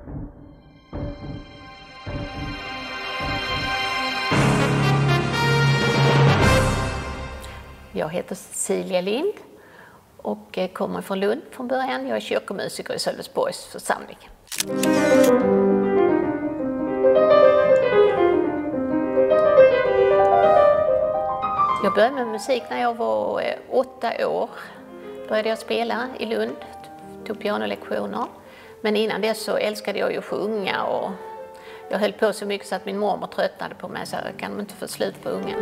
Jag heter Cecilia Lind och kommer från Lund från början. Jag är kyrkomusiker i Sölvesborgs församling. Jag började med musik när jag var 8 år. Började jag spela i Lund, tog pianolektioner. Men innan det så älskade jag ju att sjunga och jag höll på så mycket så att min mormor tröttnade på mig så jag kan inte få slut på ungen.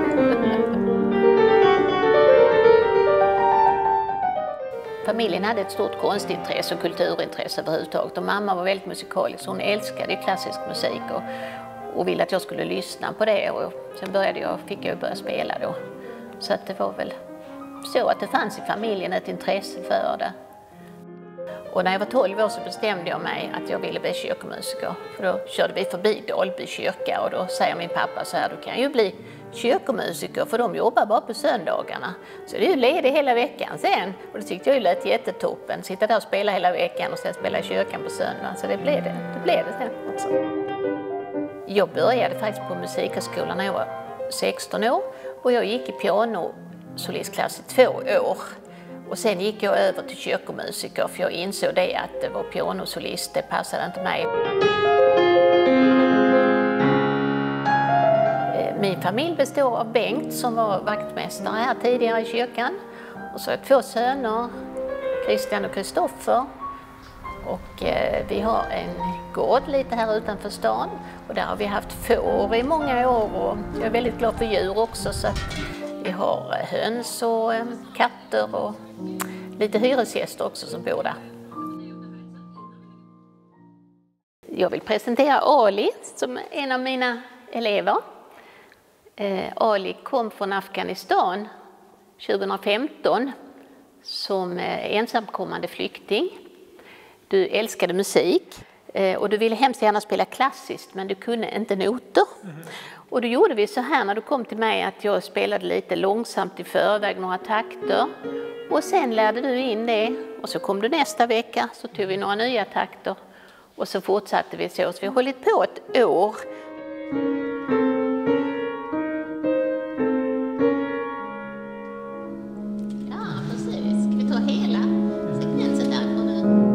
Familjen hade ett stort konstintresse och kulturintresse överhuvudtaget och mamma var väldigt musikalisk. Hon älskade klassisk musik och ville att jag skulle lyssna på det och sen fick jag börja spela då. Så att det var väl så att det fanns i familjen ett intresse för det. Och när jag var 12 år så bestämde jag mig att jag ville bli kyrkomusiker. För då körde vi förbi Dalby kyrka och då säger min pappa så här: du kan ju bli kyrkomusiker för de jobbar bara på söndagarna. Så det är ju ledig hela veckan sen. Och det tyckte jag ju lät jättetoppen. Sitta där och spela hela veckan och sen spela i kyrkan på söndagen. Så det blev det sen också. Jag började faktiskt på musikhögskolan när jag var 16 år. Och jag gick i pianosolistklass i 2 år. Och sen gick jag över till kyrkomusiker för jag insåg det att det var pianosolist, det passade inte mig. Min familj består av Bengt som var vaktmästare här tidigare i kyrkan. Och så har jag 2 söner, Christian och Kristoffer. Och vi har en gård lite här utanför stan. Och där har vi haft får i många år och jag är väldigt glad för djur också. Så att vi har höns och katter och lite hyresgäster också som bor där. Jag vill presentera Ali som en av mina elever. Ali kom från Afghanistan 2015 som ensamkommande flykting. Du älskade musik och du ville hemskt gärna spela klassiskt men du kunde inte noter. Och då gjorde vi så här när du kom till mig att jag spelade lite långsamt i förväg några takter. Och sen lärde du in det och så kom du nästa vecka så tog vi några nya takter. Och så fortsatte vi så vi har hållit på ett år. Ja, precis. Ska vi ta hela sekvensen därifrån nu?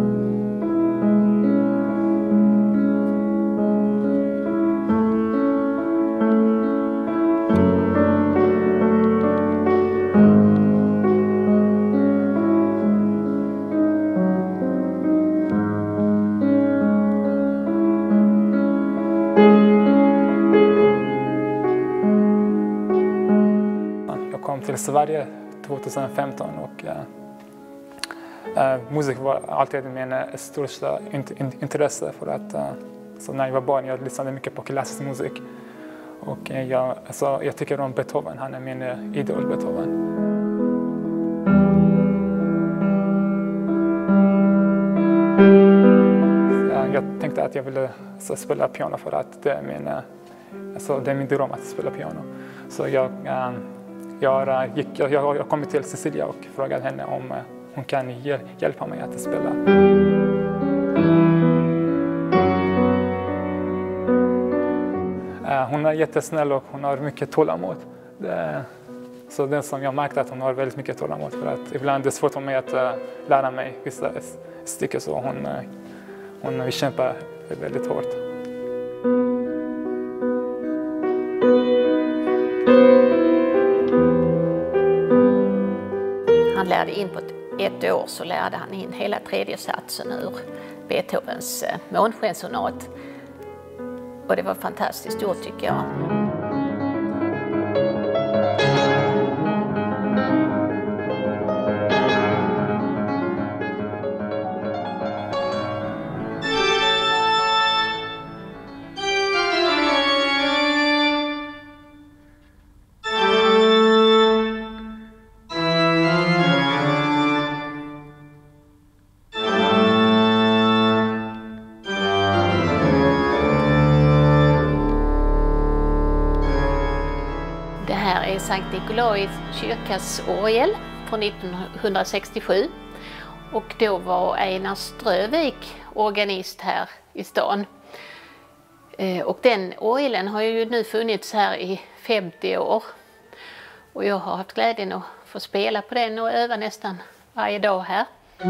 Till Sverige 2015 och musik var alltid min största intresse för att så när jag var barn jag lyssnade mycket på klassisk musik och jag tycker om Beethoven, han är min idol Beethoven. Så jag tänkte att jag ville spela piano för att det är min dröm att spela piano. Så jag kom till Cecilia och frågade henne om hon kan hjälpa mig att spela. Hon är jättesnäll och hon har mycket tålamod. Så det som jag märkte att hon har väldigt mycket tålamod för att ibland är det svårt för mig att lära mig vissa stycken så hon vill kämpa väldigt hårt. Han lärde in på ett år så lärde han in hela 3:e satsen ur Beethovens månskensonat. Och det var fantastiskt gjort tycker jag. Sankt Nikolai kyrkas orgel från 1967 Och då var Einar Strövik organist här i stan. Och den orgeln har ju nu funnits här i 50 år. Och jag har haft glädjen att få spela på den och öva nästan varje dag här.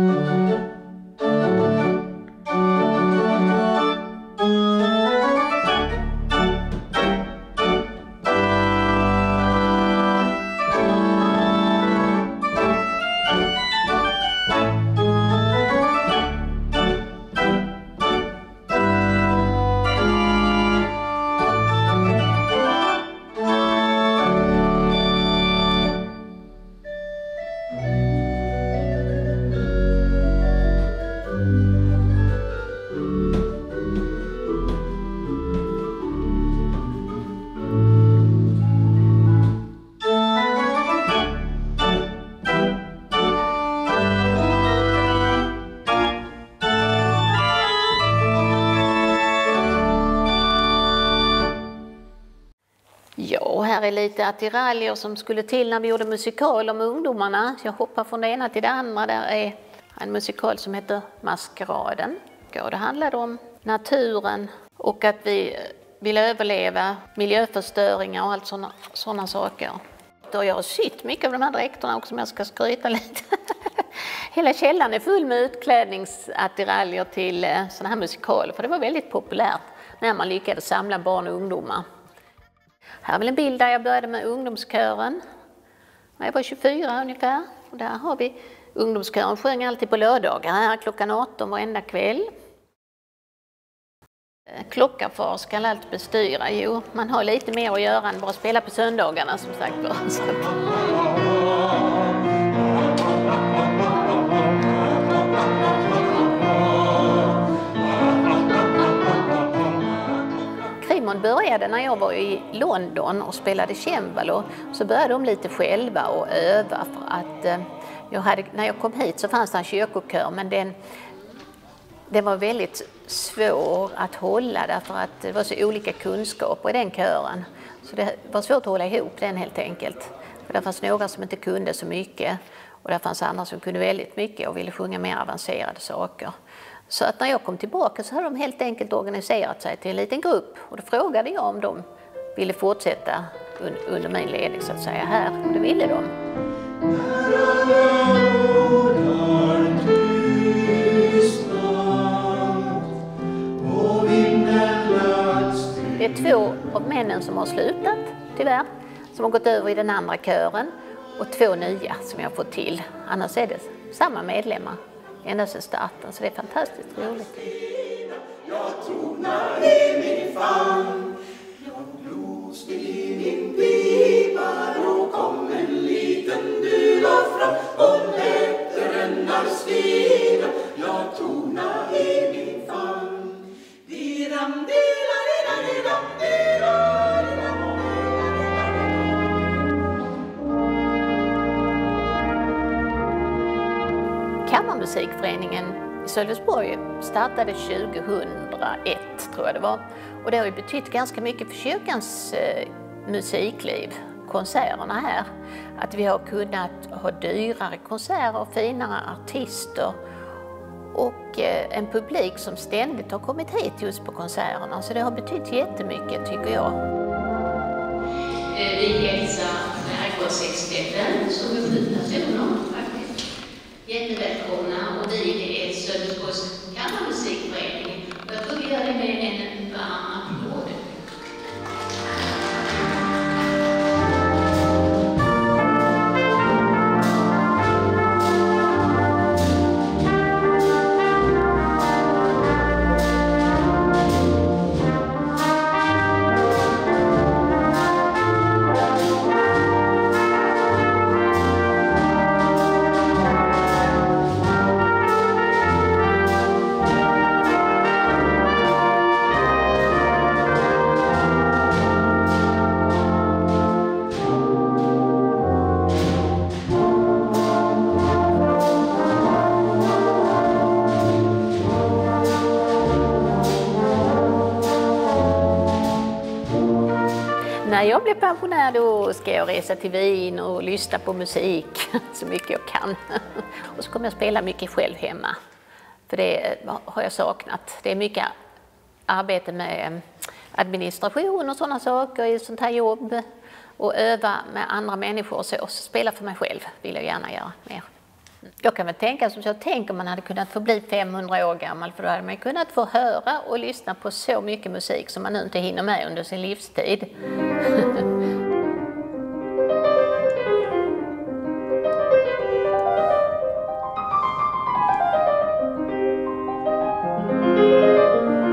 Ja, här är lite attiraljer som skulle till när vi gjorde musikal om ungdomarna. Jag hoppar från det ena till det andra. Där är en musikal som heter Maskeraden. Det handlade om naturen och att vi vill överleva miljöförstöringar och allt sådana saker. Och jag har sytt mycket av de här dräkterna också, som jag ska skryta lite. Hela källan är full med utklädningsattiraljer till sådana här musikaler, för det var väldigt populärt när man lyckades samla barn och ungdomar. Här är väl en bild där jag började med ungdomskören. Jag var 24 ungefär. Och där har vi ungdomskören. Sjöng alltid på lördagar här klockan 18 varenda kväll. Klockarfar ska allt bestyra. Jo, man har lite mer att göra än bara spela på söndagarna som sagt. Krimon började när jag var i London och spelade cembalo, så började de lite själva och öva för att när jag kom hit så fanns det en kyrkokör, men den var väldigt svår att hålla därför att det var så olika kunskaper i den kören. Så det var svårt att hålla ihop den helt enkelt. För det fanns några som inte kunde så mycket och det fanns andra som kunde väldigt mycket och ville sjunga mer avancerade saker. Så att när jag kom tillbaka så hade de helt enkelt organiserat sig till en liten grupp. Och då frågade jag om de ville fortsätta under min ledning så att säga här. Och det ville de. Det är 2 av männen som har slutat, tyvärr. Som har gått över i den andra kören. Och 2 nya som jag har fått till. Annars är det samma medlemmar. Ända sedan starten, så det är fantastiskt roligt. Jag tonar i min famn, jag blåste i min pipa, då kom en liten dula fram och lät rännar stina. Jag tonar i min famn, diram, dira, dira, diram, dira. Kammarmusikföreningen i Sölvesborg startade 2001 tror jag det var. Och det har ju betytt ganska mycket för kyrkans musikliv, konserterna här. Att vi har kunnat ha dyrare konserter, finare artister och en publik som ständigt har kommit hit just på konserterna. Så det har betytt jättemycket tycker jag. Vi hälsar Skärgårdsexperten som är 7 personer faktiskt. Jättevälkomna, och vi är Sölvesborgs kammarmusikförening. Jag tror vi gör det med en varm applåd. när jag blir pensionär då ska jag resa till Wien och lyssna på musik så mycket jag kan. Och så kommer jag spela mycket själv hemma. För det har jag saknat. Det är mycket arbete med administration och sådana saker i sånt här jobb. Och öva med andra människor och så. Spela för mig själv vill jag gärna göra mer. Jag kan väl tänka som jag tänker, man hade kunnat få bli 500 år gammal, för då hade man kunnat få höra och lyssna på så mycket musik som man nu inte hinner med under sin livstid.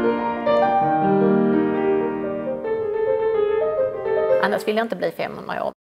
Annars vill jag inte bli 500 år.